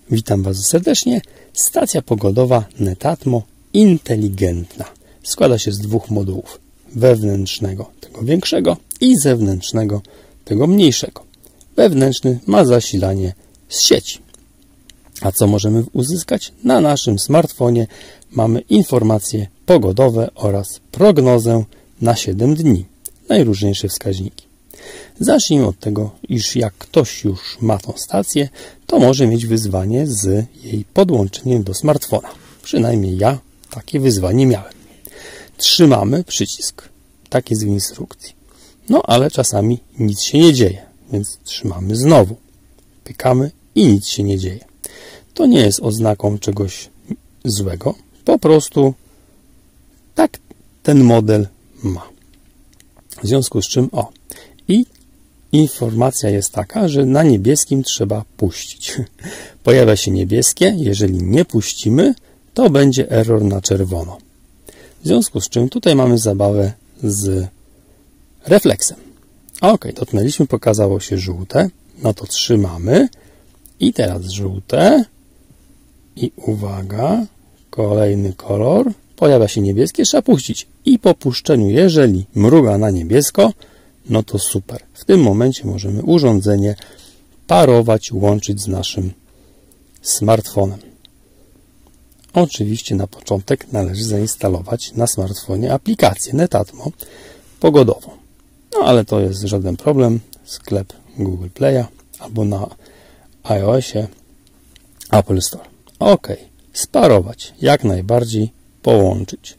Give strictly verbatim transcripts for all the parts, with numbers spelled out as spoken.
Witam bardzo serdecznie. Stacja pogodowa Netatmo inteligentna. Składa się z dwóch modułów. Wewnętrznego, tego większego, i zewnętrznego, tego mniejszego. Wewnętrzny ma zasilanie z sieci. A co możemy uzyskać? Na naszym smartfonie mamy informacje pogodowe oraz prognozę na siedem dni. Najróżniejsze wskaźniki. Zacznijmy od tego, iż jak ktoś już ma tą stację, to może mieć wyzwanie z jej podłączeniem do smartfona. Przynajmniej ja takie wyzwanie miałem. Trzymamy przycisk. Tak jest w instrukcji. No ale czasami nic się nie dzieje, więc trzymamy znowu. Pykamy i nic się nie dzieje. To nie jest oznaką czegoś złego. Po prostu tak ten model ma. W związku z czym, o, i informacja jest taka, że na niebieskim trzeba puścić. Pojawia się niebieskie, jeżeli nie puścimy, to będzie error na czerwono. W związku z czym tutaj mamy zabawę z refleksem. Ok, dotknęliśmy, pokazało się żółte, no to trzymamy i teraz żółte i uwaga, kolejny kolor, pojawia się niebieskie, trzeba puścić i po puszczeniu, jeżeli mruga na niebiesko, no to super. W tym momencie możemy urządzenie parować, łączyć z naszym smartfonem. Oczywiście na początek należy zainstalować na smartfonie aplikację Netatmo pogodową. No ale to jest żaden problem. Sklep Google Play'a albo na iOSie Apple Store. OK. Sparować. Jak najbardziej połączyć.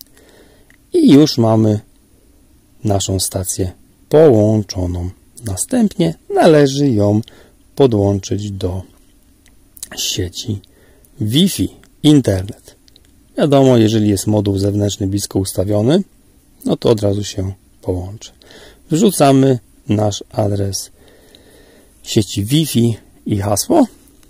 I już mamy naszą stację połączoną. Następnie należy ją podłączyć do sieci Wi-Fi, internet. Wiadomo, jeżeli jest moduł zewnętrzny blisko ustawiony, no to od razu się połączy. Wrzucamy nasz adres sieci Wi-Fi i hasło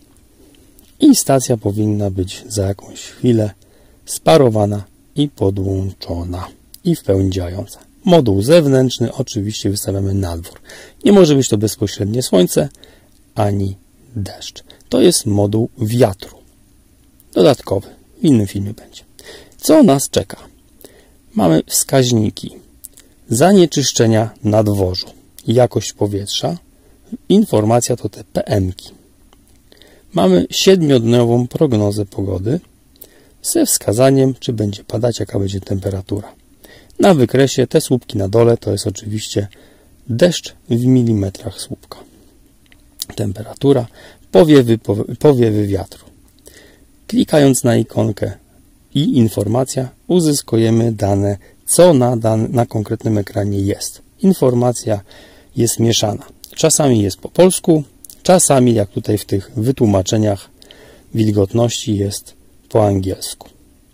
i stacja powinna być za jakąś chwilę sparowana i podłączona i w pełni działająca. Moduł zewnętrzny oczywiście wystawiamy na dwór. Nie może być to bezpośrednie słońce ani deszcz. To jest moduł wiatru. Dodatkowy. W innym filmie będzie. Co nas czeka? Mamy wskaźniki zanieczyszczenia na dworzu, jakość powietrza, informacja to te P M ki. Mamy siedmiodniową prognozę pogody ze wskazaniem, czy będzie padać, jaka będzie temperatura. Na wykresie te słupki na dole to jest oczywiście deszcz w milimetrach słupka. Temperatura, powiewy, powiewy wiatru. Klikając na ikonkę i informacja, uzyskujemy dane, co na, dan na konkretnym ekranie jest. Informacja jest mieszana. Czasami jest po polsku, czasami, jak tutaj w tych wytłumaczeniach wilgotności, jest po angielsku.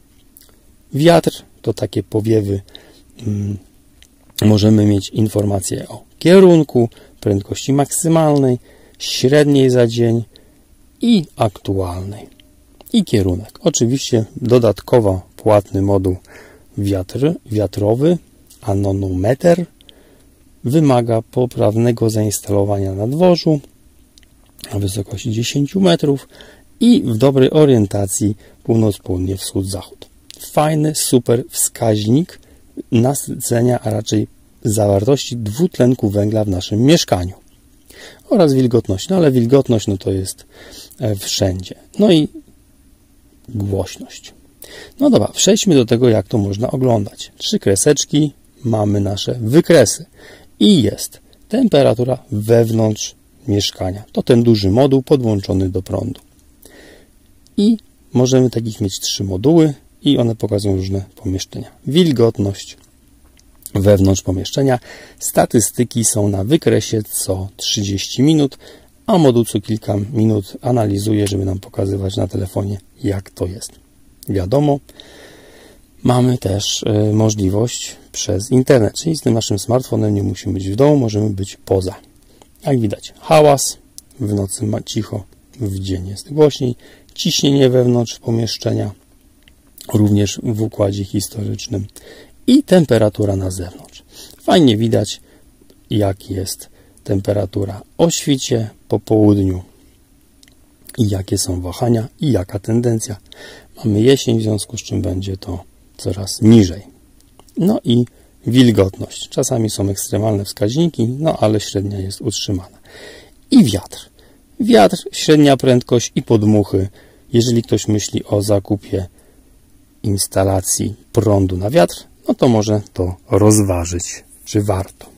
Wiatr to takie powiewy. Hmm, możemy mieć informacje o kierunku, prędkości maksymalnej, średniej za dzień i aktualnej. I kierunek. Oczywiście dodatkowo płatny moduł wiatr, wiatrowy, anemometer, wymaga poprawnego zainstalowania na dworzu na wysokości dziesięć metrów i w dobrej orientacji północ-południe, wschód-zachód. Fajny, super wskaźnik nasycenia, a raczej zawartości dwutlenku węgla w naszym mieszkaniu. Oraz wilgotność. No ale wilgotność no to jest wszędzie. No i głośność. No dobra, przejdźmy do tego, jak to można oglądać. Trzy kreseczki, mamy nasze wykresy. I jest temperatura wewnątrz mieszkania. To ten duży moduł podłączony do prądu. I możemy takich mieć trzy moduły i one pokazują różne pomieszczenia. Wilgotność wewnątrz pomieszczenia. Statystyki są na wykresie co trzydzieści minut, a moduł co kilka minut analizuje, żeby nam pokazywać na telefonie, jak to jest. Wiadomo, mamy też y, możliwość przez internet, czyli z tym naszym smartfonem nie musimy być w domu, możemy być poza. Jak widać, hałas, w nocy ma cicho, w dzień jest głośniej, ciśnienie wewnątrz pomieszczenia, również w układzie historycznym i temperatura na zewnątrz. Fajnie widać, jak jest temperatura o świcie, po południu i jakie są wahania i jaka tendencja. Mamy jesień, w związku z czym będzie to coraz niżej. No i wilgotność. Czasami są ekstremalne wskaźniki, no ale średnia jest utrzymana. I wiatr. Wiatr, średnia prędkość i podmuchy. Jeżeli ktoś myśli o zakupie instalacji prądu na wiatr, no to może to rozważyć, czy warto.